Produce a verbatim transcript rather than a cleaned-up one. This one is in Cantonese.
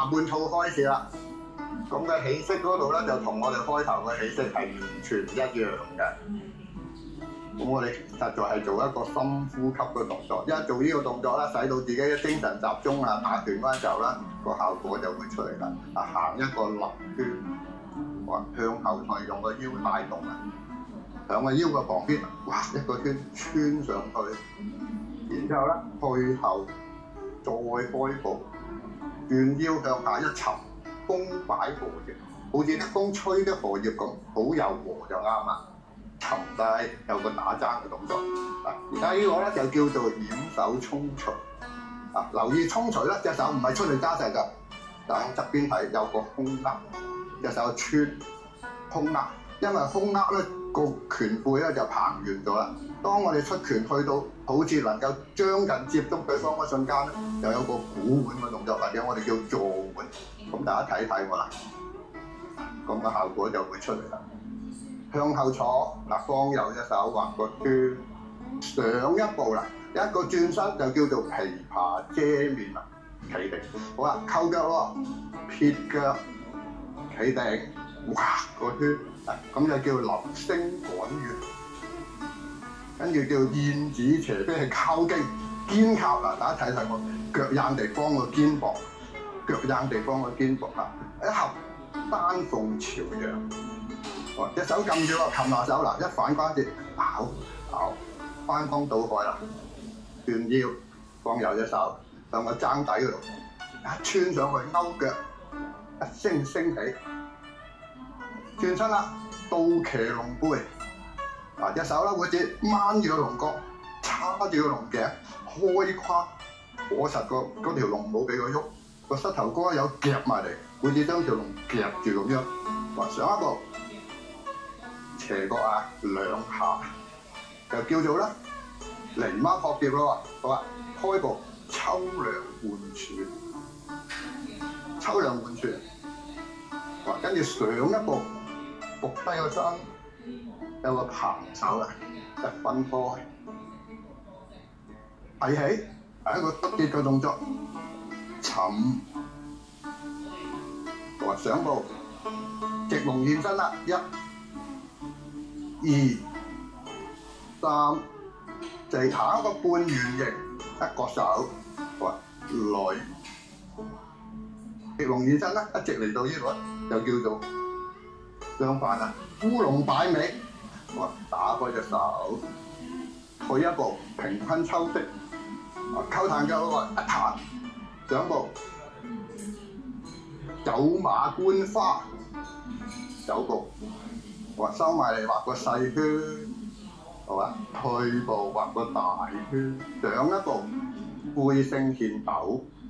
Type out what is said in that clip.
下半套開始啦。咁嘅起式嗰度咧，就同我哋開頭嘅起式係完全一樣嘅。咁我哋實在係做一個深呼吸嘅動作，一做呢個動作咧，使到自己嘅精神集中啊，打拳嗰陣時候咧，個效果就會出嚟啦。啊，行一個立圈，哇，向後退，用個腰帶動啊，響個腰嘅旁邊，哇，一個圈穿上去，然之後咧退後，再開步，轉腰向下一沉，風擺荷葉，好似啲風吹啲荷葉咁，好柔和就啱啦。沉低有個打踭嘅動作，嗱，而家呢個咧就叫做掩手衝捶。啊，留意衝捶咧，隻手唔係出嚟揸實㗎，但係側邊係有個空握，隻手穿空握，因為空握咧個拳背咧就掤圓咗啦。當我哋出拳去到好似能夠將近接觸對方嗰瞬間咧，就有個鼓腕嘅動作，或者我哋叫坐腕。咁大家睇睇我啦，咁嘅效果就會出嚟啦。向後坐，嗱，放右隻手畫個圈，上一步啦，一個轉身就叫做琵琶遮面啦，企定。好啦，扣腳咯，撇腳，企定，畫個圈，咁就叫流星趕月。跟住叫燕子斜飛，係靠勁肩靠嗱，大家睇睇我腳硬地方個肩膊，腳硬地方個肩膊啦，一合丹鳳朝陽。哦，隻手撳住個擒拿手啦，一反關節，咬咬翻江倒海啦，斷腰，放右隻手向個踭底嗰度一穿上去勾腳，一升升起，轉身啦，倒騎龍背，嗱，隻手啦好似掹住個龍角，叉住個龍頸，開胯，裹實個嗰條龍冇俾佢喐，個膝頭哥有夾埋嚟，好似將條龍夾住咁樣，話上一步。斜角啊，兩下就叫做咧狸貓撲蝶咯喎，好啊，開步抽梁換柱，抽梁換柱，哇，跟住上一步伏低個身，有個棚手啦，一分開，提起係一個突跌嘅動作，沉，哇，上步直龍現身啦，一。二、三、四，下一個半圓形，一個手，哇，來，直龍現身啦，一直嚟到呢度，就叫做相反啦，烏龍擺尾，哇，打開隻手，退一步，平坤抽式，啊，扣彈腳喎，一彈，上步，走馬觀花，走步。話收埋嚟畫個細圈，好嘛？退步畫個大圈，上一步背升獻斗，